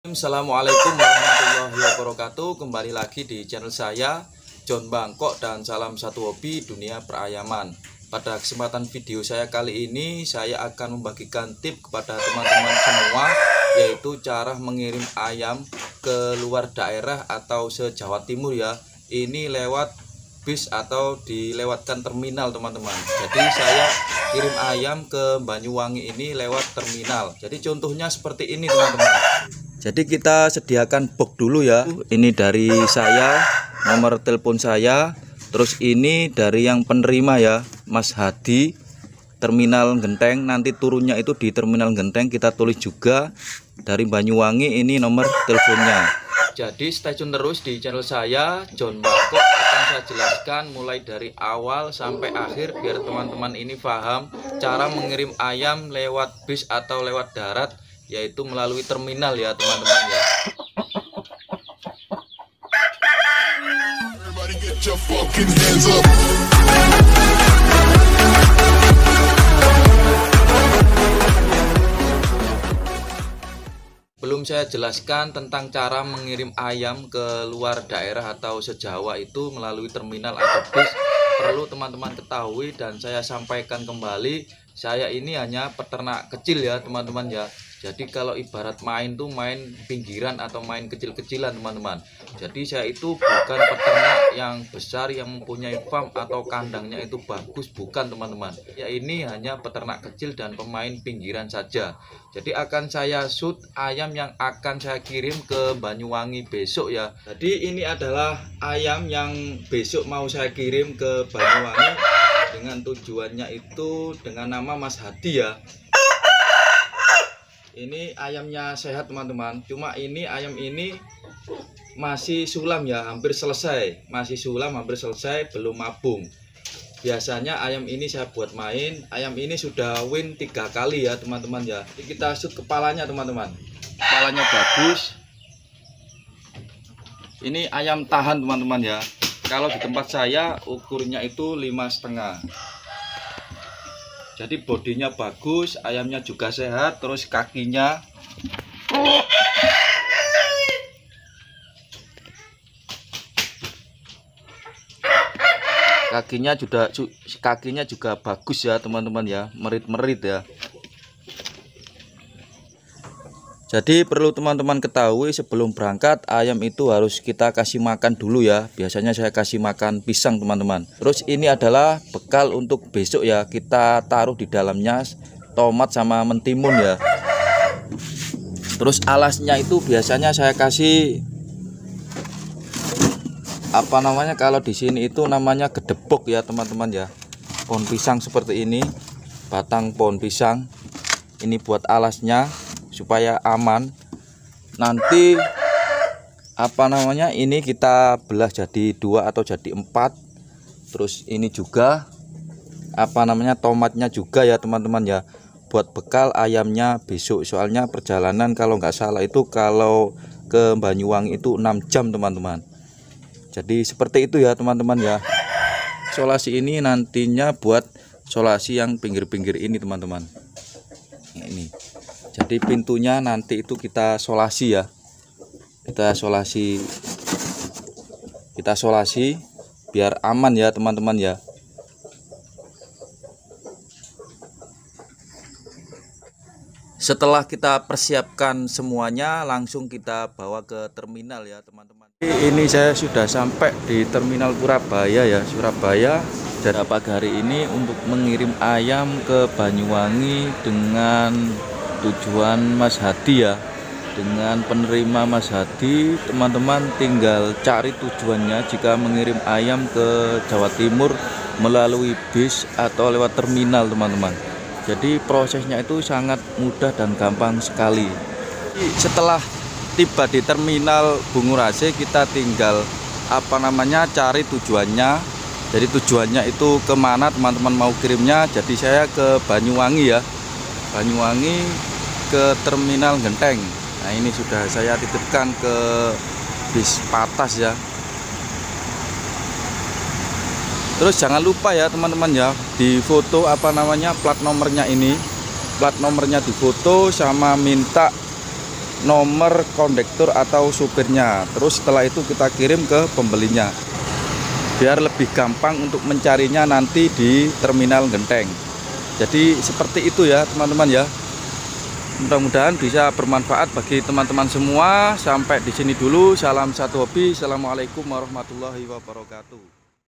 Assalamualaikum warahmatullahi wabarakatuh. Kembali lagi di channel saya John Bangkok dan salam satu hobi dunia perayaman. Pada kesempatan video saya kali ini saya akan membagikan tip kepada teman-teman semua, yaitu cara mengirim ayam ke luar daerah atau se-Jawa Timur ya. Ini lewat bis atau dilewatkan terminal teman-teman. Jadi saya kirim ayam ke Banyuwangi ini lewat terminal. Jadi contohnya seperti ini teman-teman. Jadi kita sediakan box dulu ya. Ini dari saya, nomor telepon saya. Terus ini dari yang penerima ya, Mas Hadi, Terminal Genteng. Nanti turunnya itu di Terminal Genteng. Kita tulis juga dari Banyuwangi, ini nomor teleponnya. Jadi stay tune terus di channel saya John Bangkok. Akan saya jelaskan mulai dari awal sampai akhir biar teman-teman ini paham cara mengirim ayam lewat bis atau lewat darat, yaitu melalui terminal ya teman-teman ya. Belum saya jelaskan tentang cara mengirim ayam ke luar daerah atau se-Jawa itu melalui terminal atau bis. Perlu teman-teman ketahui dan saya sampaikan kembali, saya ini hanya peternak kecil ya teman-teman ya. Jadi kalau ibarat main tuh main pinggiran atau main kecil-kecilan teman-teman. Jadi saya itu bukan peternak yang besar yang mempunyai farm atau kandangnya itu bagus, bukan teman-teman. Ya ini hanya peternak kecil dan pemain pinggiran saja. Jadi akan saya shoot ayam yang akan saya kirim ke Banyuwangi besok ya. Jadi ini adalah ayam yang besok mau saya kirim ke Banyuwangi dengan tujuannya itu dengan nama Mas Hadi ya. Ini ayamnya sehat teman-teman, cuma ini ayam ini masih sulam ya, hampir selesai. Masih sulam, hampir selesai, belum mabung. Biasanya ayam ini saya buat main. Ayam ini sudah win 3 kali ya teman-teman ya. Jadi kita shoot kepalanya teman-teman. Kepalanya bagus. Ini ayam tahan teman-teman ya. Kalau di tempat saya ukurnya itu 5,5. Jadi bodinya bagus, ayamnya juga sehat, terus kakinya juga bagus ya teman-teman ya, merit-merit ya. Jadi perlu teman-teman ketahui, sebelum berangkat ayam itu harus kita kasih makan dulu ya. Biasanya saya kasih makan pisang teman-teman. Terus ini adalah bekal untuk besok ya. Kita taruh di dalamnya tomat sama mentimun ya. Terus alasnya itu biasanya saya kasih apa namanya, kalau di sini itu namanya gedebok ya teman-teman ya. Pohon pisang seperti ini, batang pohon pisang. Ini buat alasnya supaya aman. Nanti apa namanya, ini kita belah jadi 2 atau jadi 4. Terus ini juga apa namanya, tomatnya juga ya teman-teman ya, buat bekal ayamnya besok. Soalnya perjalanan kalau nggak salah itu kalau ke Banyuwangi itu 6 jam teman-teman. Jadi seperti itu ya teman-teman ya. Solasi ini nantinya buat solasi yang pinggir-pinggir ini teman-teman. Ini jadi pintunya nanti itu kita solasi ya, kita solasi biar aman ya teman-teman ya. Setelah kita persiapkan semuanya, langsung kita bawa ke terminal ya teman-teman. Ini saya sudah sampai di Terminal Purabaya ya, Surabaya. Dan pagi hari ini untuk mengirim ayam ke Banyuwangi dengan tujuan Mas Hadi ya, dengan penerima Mas Hadi. Teman-teman tinggal cari tujuannya jika mengirim ayam ke Jawa Timur melalui bis atau lewat terminal teman-teman. Jadi prosesnya itu sangat mudah dan gampang sekali. Setelah tiba di terminal Bungurase, kita tinggal apa namanya, cari tujuannya. Jadi tujuannya itu kemana teman-teman mau kirimnya. Jadi saya ke Banyuwangi ya, Banyuwangi ke Terminal Genteng. Nah ini sudah saya titipkan ke bis Patas ya. Terus jangan lupa ya teman-teman ya, di foto apa namanya, plat nomornya ini. Plat nomornya difoto sama minta nomor kondektur atau supirnya. Terus setelah itu kita kirim ke pembelinya, biar lebih gampang untuk mencarinya nanti di terminal genteng. Jadi seperti itu ya teman-teman ya. Mudah-mudahan bisa bermanfaat bagi teman-teman semua. Sampai di sini dulu. Salam satu hobi. Assalamualaikum warahmatullahi wabarakatuh.